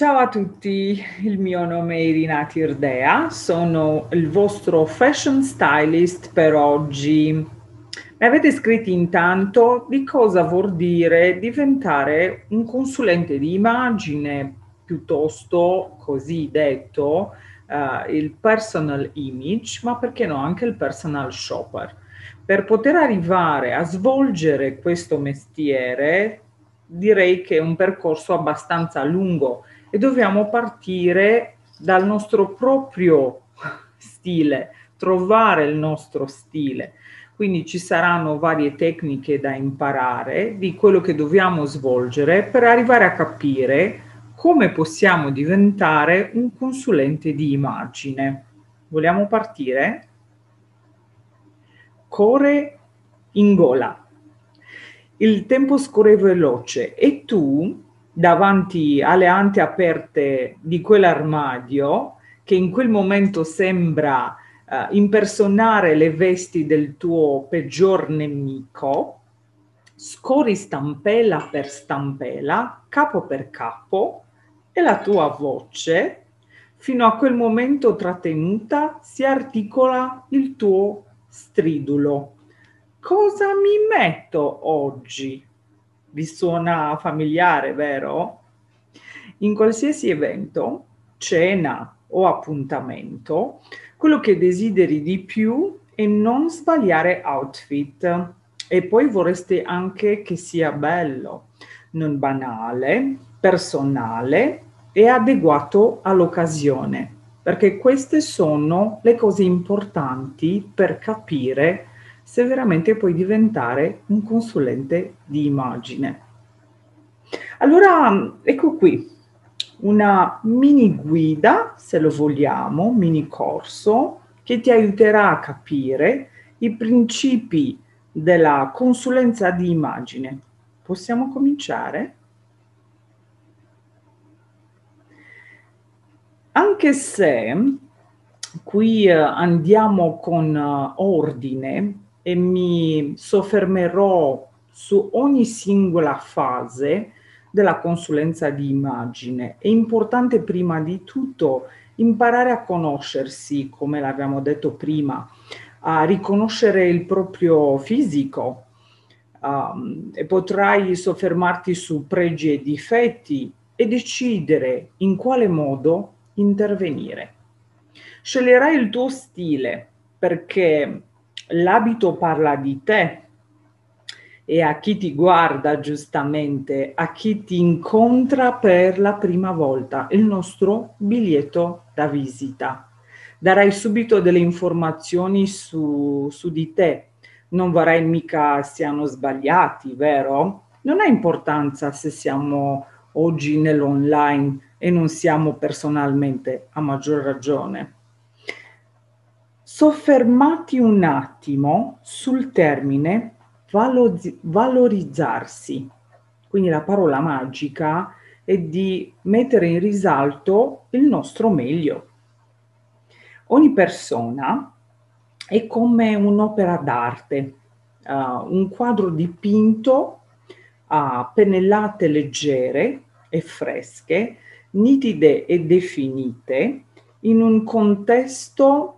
Ciao a tutti, il mio nome è Irina Tirdea, sono il vostro fashion stylist per oggi. Mi avete scritto intanto di cosa vuol dire diventare un consulente di immagine, piuttosto così detto, il personal image, ma perché no, anche il personal shopper. Per poter arrivare a svolgere questo mestiere, direi che è un percorso abbastanza lungo e dobbiamo partire dal nostro proprio stile, trovare il nostro stile. Quindi ci saranno varie tecniche da imparare di quello che dobbiamo svolgere per arrivare a capire come possiamo diventare un consulente di immagine. Vogliamo partire? Core in gola. Il tempo scorre veloce e tu, davanti alle ante aperte di quell'armadio, che in quel momento sembra impersonare le vesti del tuo peggior nemico, scorri stampella per stampella, capo per capo, e la tua voce, fino a quel momento trattenuta, si articola il tuo stridulo. Cosa mi metto oggi? Vi suona familiare, vero? In qualsiasi evento, cena o appuntamento, quello che desideri di più è non sbagliare outfit e poi vorreste anche che sia bello, non banale, personale e adeguato all'occasione, perché queste sono le cose importanti per capire se veramente puoi diventare un consulente di immagine. Allora, ecco qui una mini guida, se lo vogliamo, mini corso, che ti aiuterà a capire i principi della consulenza di immagine. Possiamo cominciare? Anche se qui andiamo con ordine e mi soffermerò su ogni singola fase della consulenza di immagine, è importante prima di tutto imparare a conoscersi, come l'abbiamo detto prima, a riconoscere il proprio fisico, e potrai soffermarti su pregi e difetti e decidere in quale modo intervenire. Sceglierai il tuo stile perché l'abito parla di te e a chi ti guarda giustamente, a chi ti incontra per la prima volta, il nostro biglietto da visita. Darai subito delle informazioni su di te, non vorrai mica siano sbagliati, vero? Non ha importanza se siamo oggi nell'online e non siamo personalmente, a maggior ragione. Soffermati un attimo sul termine valorizzarsi. Quindi la parola magica è di mettere in risalto il nostro meglio. Ogni persona è come un'opera d'arte, un quadro dipinto a pennellate leggere e fresche, nitide e definite, in un contesto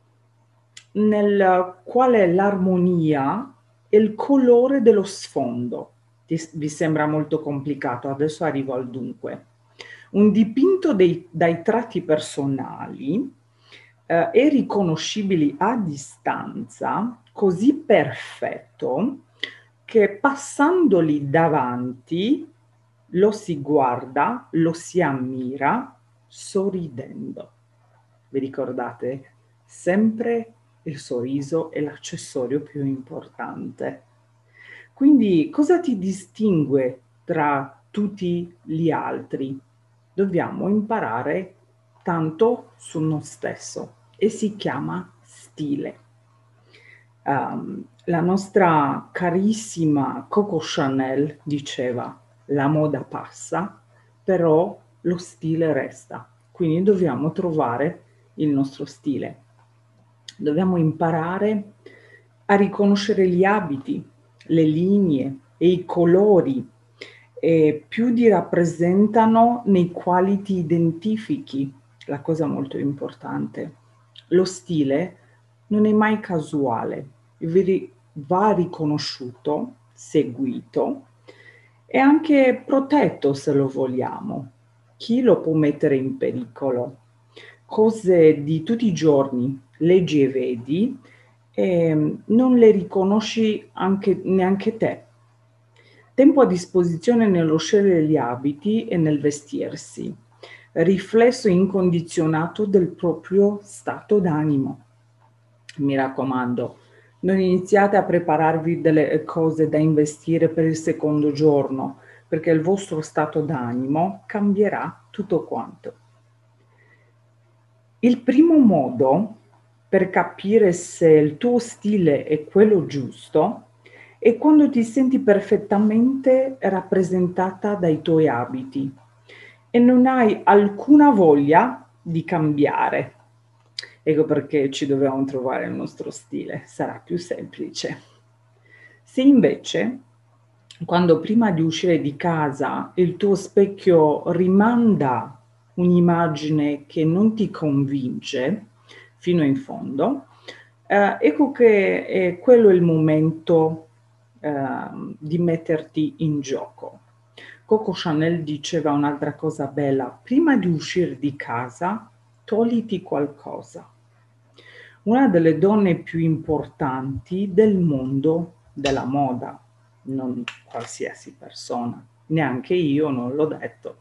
nel quale l'armonia e il colore dello sfondo. Vi sembra molto complicato, adesso arrivo al dunque. Un dipinto dai tratti personali e riconoscibili a distanza, così perfetto che passandoli davanti lo si guarda, lo si ammira sorridendo. Vi ricordate? Sempre il sorriso è l'accessorio più importante. Quindi cosa ti distingue tra tutti gli altri? Dobbiamo imparare tanto su noi stesso e si chiama stile. La nostra carissima Coco Chanel diceva: la moda passa, però lo stile resta. Quindi dobbiamo trovare il nostro stile. Dobbiamo imparare a riconoscere gli abiti, le linee e i colori e più ti rappresentano nei quali ti identifichi, la cosa molto importante. Lo stile non è mai casuale, va riconosciuto, seguito e anche protetto se lo vogliamo. Chi lo può mettere in pericolo? Cose di tutti i giorni, leggi e vedi, e non le riconosci neanche te. Tempo a disposizione nello scegliere gli abiti e nel vestirsi, riflesso incondizionato del proprio stato d'animo. Mi raccomando, non iniziate a prepararvi delle cose da investire per il secondo giorno, perché il vostro stato d'animo cambierà tutto quanto. Il primo modo per capire se il tuo stile è quello giusto è quando ti senti perfettamente rappresentata dai tuoi abiti e non hai alcuna voglia di cambiare. Ecco perché ci dobbiamo trovare il nostro stile, sarà più semplice. Se invece, quando prima di uscire di casa il tuo specchio rimanda un'immagine che non ti convince fino in fondo, ecco che è quello il momento di metterti in gioco. Coco Chanel diceva un'altra cosa bella: prima di uscire di casa, togliti qualcosa. Una delle donne più importanti del mondo della moda, non qualsiasi persona, neanche io non l'ho detto.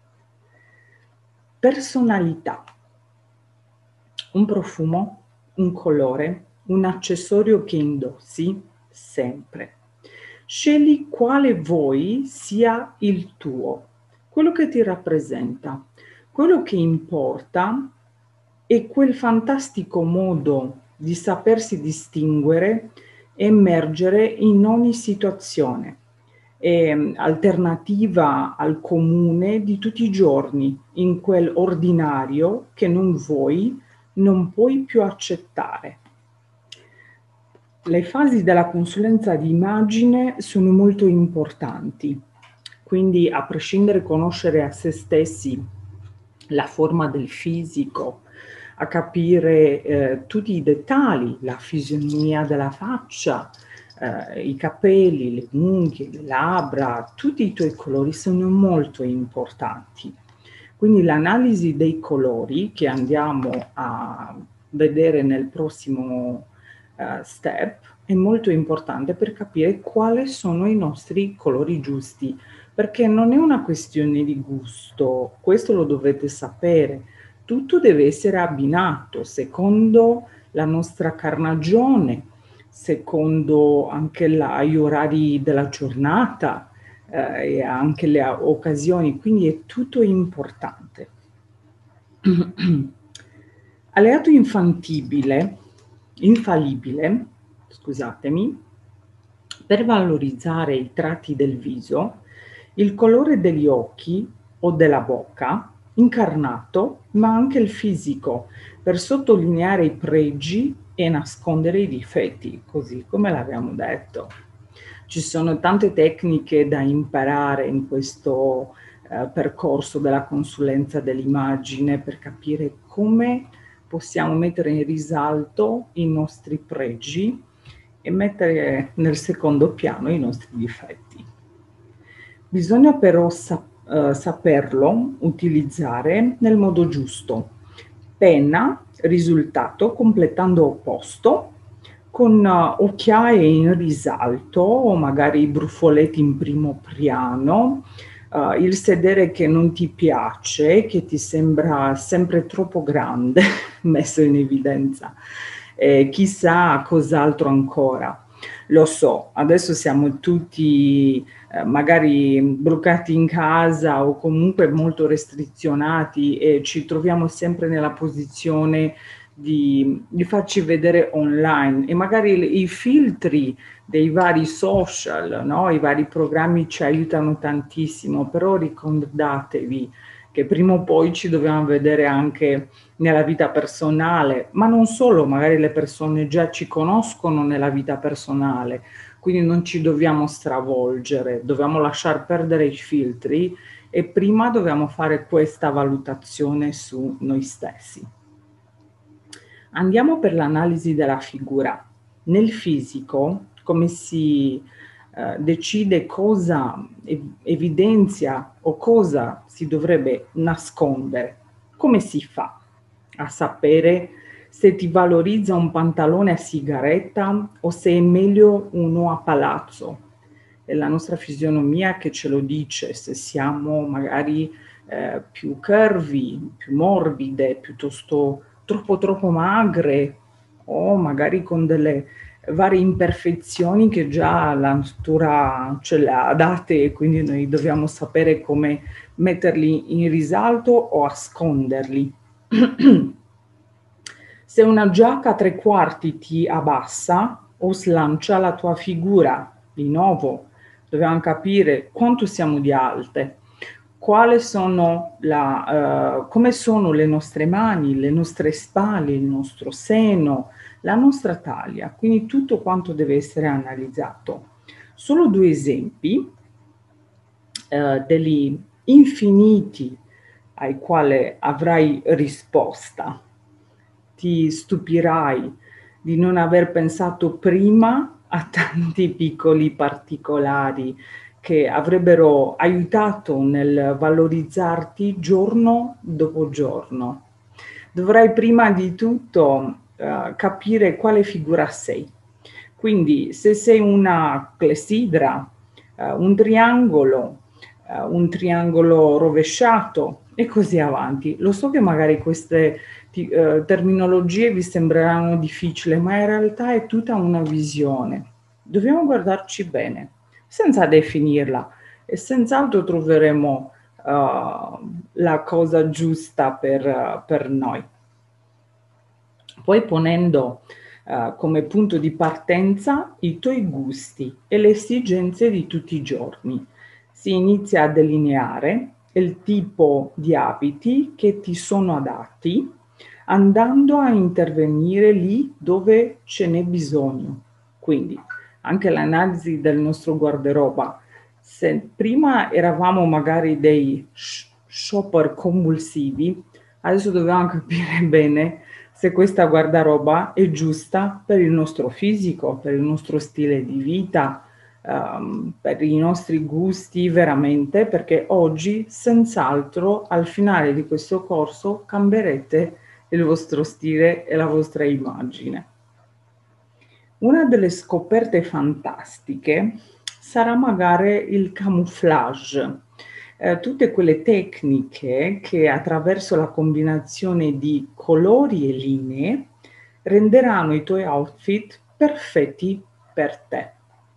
Personalità, un profumo, un colore, un accessorio che indossi sempre. Scegli quale vuoi sia il tuo, quello che ti rappresenta. Quello che importa è quel fantastico modo di sapersi distinguere e emergere in ogni situazione, alternativa al comune di tutti i giorni, in quel ordinario che non puoi più accettare. Le fasi della consulenza di immagine sono molto importanti, quindi a prescindere conoscere a se stessi la forma del fisico, a capire tutti i dettagli, la fisionomia della faccia, i capelli, le unghie, le labbra, tutti i tuoi colori sono molto importanti. Quindi l'analisi dei colori che andiamo a vedere nel prossimo step è molto importante per capire quali sono i nostri colori giusti, perché non è una questione di gusto, questo lo dovete sapere, tutto deve essere abbinato secondo la nostra carnagione, secondo anche gli orari della giornata e anche le occasioni, quindi è tutto importante. Alleato infallibile, scusatemi, per valorizzare i tratti del viso, il colore degli occhi o della bocca, incarnato, ma anche il fisico, per sottolineare i pregi e nascondere i difetti, così come l'abbiamo detto. Ci sono tante tecniche da imparare in questo percorso della consulenza dell'immagine per capire come possiamo mettere in risalto i nostri pregi e mettere nel secondo piano i nostri difetti. Bisogna però saperlo utilizzare nel modo giusto. Penna, risultato, completando opposto, con occhiaie in risalto o magari brufoletti in primo piano, il sedere che non ti piace, che ti sembra sempre troppo grande, messo in evidenza, chissà cos'altro ancora. Lo so, adesso siamo tutti magari bloccati in casa o comunque molto restrizionati e ci troviamo sempre nella posizione di farci vedere online e magari i filtri dei vari social, no? I vari programmi ci aiutano tantissimo, però ricordatevi che prima o poi ci dobbiamo vedere anche nella vita personale, ma non solo, magari le persone già ci conoscono nella vita personale, quindi non ci dobbiamo stravolgere, dobbiamo lasciar perdere i filtri e prima dobbiamo fare questa valutazione su noi stessi. Andiamo per l'analisi della figura. Nel fisico, come si decide cosa evidenzia o cosa si dovrebbe nascondere? Come si fa a sapere se ti valorizza un pantalone a sigaretta o se è meglio uno a palazzo? È la nostra fisionomia che ce lo dice, se siamo magari più curvy, più morbide, piuttosto troppo magre o magari con delle varie imperfezioni che già la natura ce le ha date e quindi noi dobbiamo sapere come metterli in risalto o asconderli. Se una giacca a 3/4 ti abbassa o slancia la tua figura, di nuovo, dobbiamo capire quanto siamo di alte, quali sono come sono le nostre mani, le nostre spalle, il nostro seno, la nostra taglia, quindi tutto quanto deve essere analizzato. Solo 2 esempi degli infiniti ai quali avrai risposta. Ti stupirai di non aver pensato prima a tanti piccoli particolari che avrebbero aiutato nel valorizzarti giorno dopo giorno. Dovrai prima di tutto capire quale figura sei. Quindi se sei una clessidra, un triangolo rovesciato e così avanti. Lo so che magari queste terminologie vi sembreranno difficili, ma in realtà è tutta una visione. Dobbiamo guardarci bene, senza definirla, e senz'altro troveremo la cosa giusta per noi. Poi ponendo come punto di partenza i tuoi gusti e le esigenze di tutti i giorni. Si inizia a delineare il tipo di abiti che ti sono adatti, andando a intervenire lì dove ce n'è bisogno. Quindi anche l'analisi del nostro guardaroba. Se prima eravamo magari dei shopper compulsivi, adesso dobbiamo capire bene se questa guardaroba è giusta per il nostro fisico, per il nostro stile di vita, per i nostri gusti veramente, perché oggi senz'altro al finale di questo corso cambierete il vostro stile e la vostra immagine. Una delle scoperte fantastiche sarà magari il camouflage, tutte quelle tecniche che attraverso la combinazione di colori e linee renderanno i tuoi outfit perfetti per te.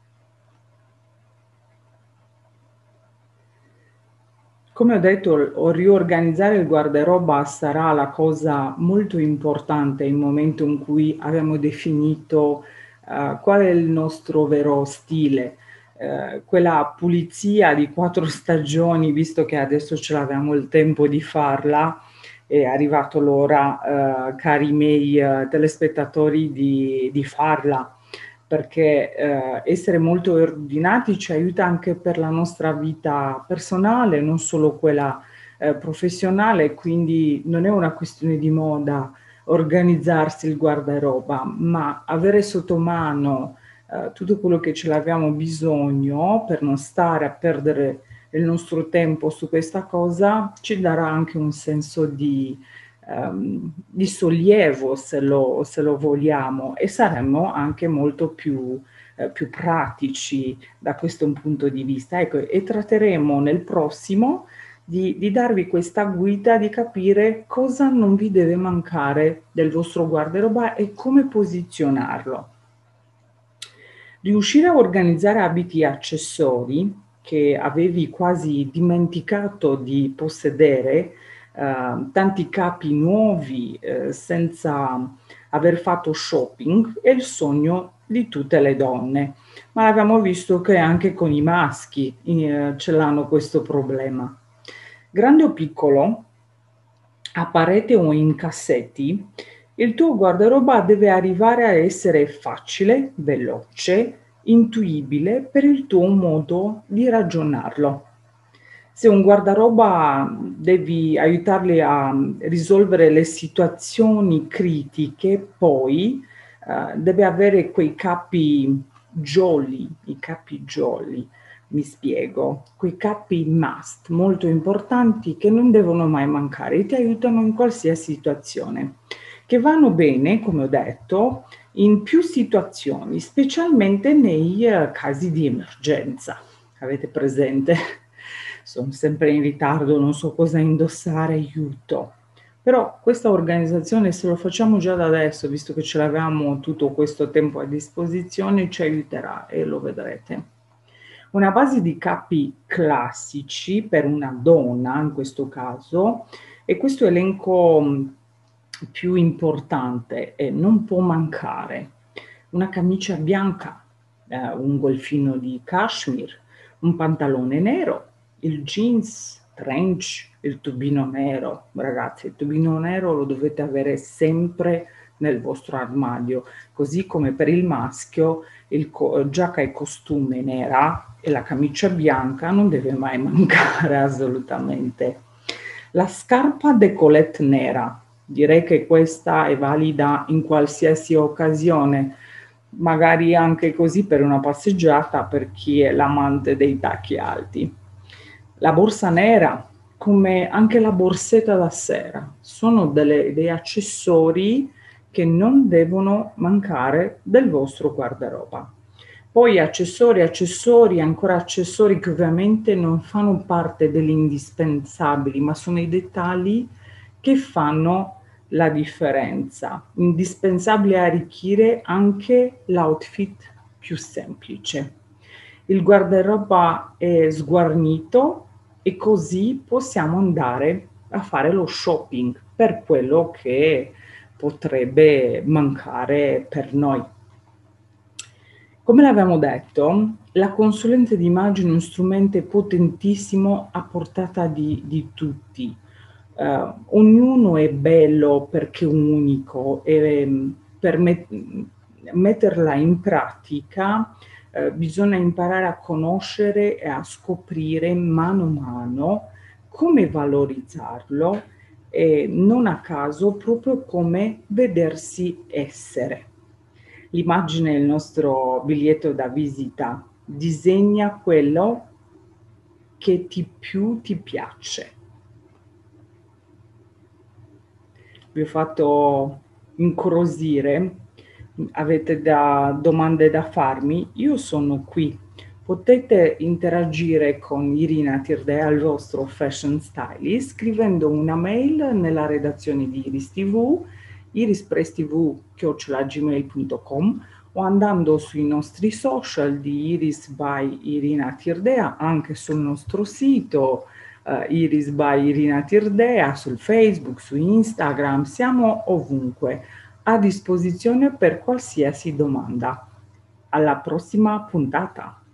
Come ho detto, riorganizzare il guardaroba sarà la cosa molto importante il momento in cui abbiamo definito qual è il nostro vero stile, quella pulizia di 4 stagioni, visto che adesso ce l'abbiamo il tempo di farla, è arrivato l'ora, cari miei telespettatori, di farla, perché essere molto ordinati ci aiuta anche per la nostra vita personale, non solo quella professionale, quindi non è una questione di moda organizzarsi il guardaroba, ma avere sotto mano tutto quello che ce l'abbiamo bisogno per non stare a perdere il nostro tempo su questa cosa ci darà anche un senso di sollievo se lo vogliamo e saremmo anche molto più pratici da questo punto di vista. Ecco, e tratteremo nel prossimo di darvi questa guida, di capire cosa non vi deve mancare del vostro guardaroba e come posizionarlo. Riuscire a organizzare abiti e accessori che avevi quasi dimenticato di possedere, tanti capi nuovi, senza aver fatto shopping, è il sogno di tutte le donne. Ma abbiamo visto che anche con i maschi ce l'hanno questo problema. Grande o piccolo, a parete o in cassetti, il tuo guardaroba deve arrivare a essere facile, veloce, intuibile per il tuo modo di ragionarlo. Se un guardaroba devi aiutarli a risolvere le situazioni critiche, poi deve avere quei capi jolly, i capi jolly, mi spiego, quei capi must molto importanti che non devono mai mancare e ti aiutano in qualsiasi situazione, che vanno bene, come ho detto, in più situazioni, specialmente nei casi di emergenza. Avete presente? Sono sempre in ritardo, non so cosa indossare, aiuto. Però questa organizzazione, se lo facciamo già da adesso, visto che ce l'avevamo tutto questo tempo a disposizione, ci aiuterà e lo vedrete. Una base di capi classici per una donna, in questo caso, e questo elenco più importante e non può mancare una camicia bianca, un golfino di cashmere, un pantalone nero, il jeans, trench, il tubino nero. Ragazzi, il tubino nero lo dovete avere sempre nel vostro armadio, così come per il maschio giacca e costume nera e la camicia bianca non deve mai mancare assolutamente. La scarpa décolleté nera, direi che questa è valida in qualsiasi occasione, magari anche così per una passeggiata per chi è l'amante dei tacchi alti. La borsa nera, come anche la borsetta da sera, sono dei accessori che non devono mancare del vostro guardaroba. Poi accessori, ancora accessori che ovviamente non fanno parte degli indispensabili, ma sono i dettagli che fanno la differenza. Indispensabile arricchire anche l'outfit più semplice. Il guardaroba è sguarnito e così possiamo andare a fare lo shopping per quello che potrebbe mancare per noi. Come l'abbiamo detto, la consulenza di immagine è uno strumento potentissimo a portata di tutti. Ognuno è bello perché è unico e per metterla in pratica bisogna imparare a conoscere e a scoprire mano a mano come valorizzarlo e non a caso proprio come vedersi essere. L'immagine del nostro biglietto da visita disegna quello che più ti piace. Vi ho fatto incuriosire, avete domande da farmi? Io sono qui. Potete interagire con Irina Tirdea, il vostro fashion stylist, scrivendo una mail nella redazione di Iris TV, irispresstv@gmail.com o andando sui nostri social di Iris by Irina Tirdea, anche sul nostro sito Iris by Irina Tirdea, sul Facebook, su Instagram, siamo ovunque a disposizione per qualsiasi domanda. Alla prossima puntata!